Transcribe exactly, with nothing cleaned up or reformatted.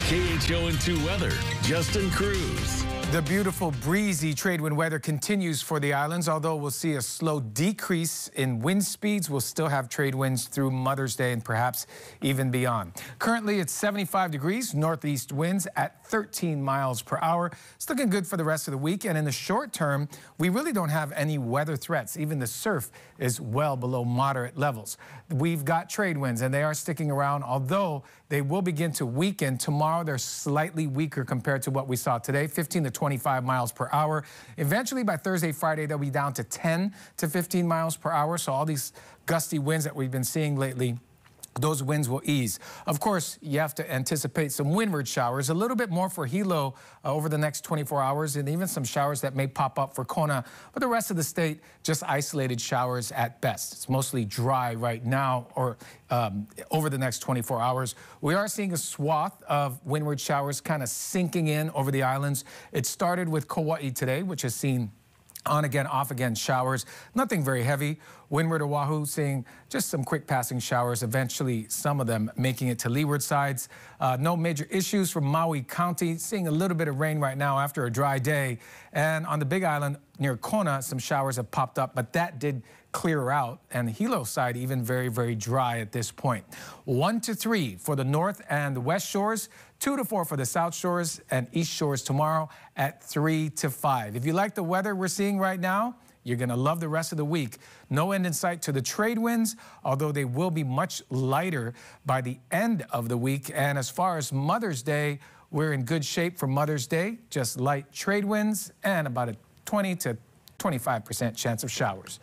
K H O N two weather, Justin Cruz. The beautiful breezy trade wind weather continues for the islands, although we'll see a slow decrease in wind speeds. We'll still have trade winds through Mother's Day and perhaps even beyond. Currently, it's seventy-five degrees, northeast winds at thirteen miles per hour. It's looking good for the rest of the week. And in the short term, we really don't have any weather threats. Even the surf is well below moderate levels. We've got trade winds, and they are sticking around, although they will begin to weaken. Tomorrow, they're slightly weaker compared to what we saw today, fifteen to twenty-five miles per hour. Eventually, by Thursday, Friday, they'll be down to ten to fifteen miles per hour. So all these gusty winds that we've been seeing lately, those winds will ease. Of course, you have to anticipate some windward showers, a little bit more for Hilo uh, over the next twenty-four hours, and even some showers that may pop up for Kona. But the rest of the state, just isolated showers at best. It's mostly dry right now, or um, over the next twenty-four hours. We are seeing a swath of windward showers kind of sinking in over the islands. It started with Kauai today, which has seen on again, off again showers. Nothing very heavy. Windward Oahu seeing just some quick passing showers, eventually some of them making it to leeward sides. Uh, no major issues from Maui County, seeing a little bit of rain right now after a dry day. And on the Big Island near Kona, some showers have popped up, but that did clear out. And the Hilo side even very, very dry at this point. One to three for the north and the west shores, two to four for the south shores and east shores tomorrow at three to five. If you like the weather we're seeing right now, you're going to love the rest of the week. No end in sight to the trade winds, although they will be much lighter by the end of the week. And as far as Mother's Day, we're in good shape for Mother's Day. Just light trade winds and about a twenty to twenty-five percent chance of showers.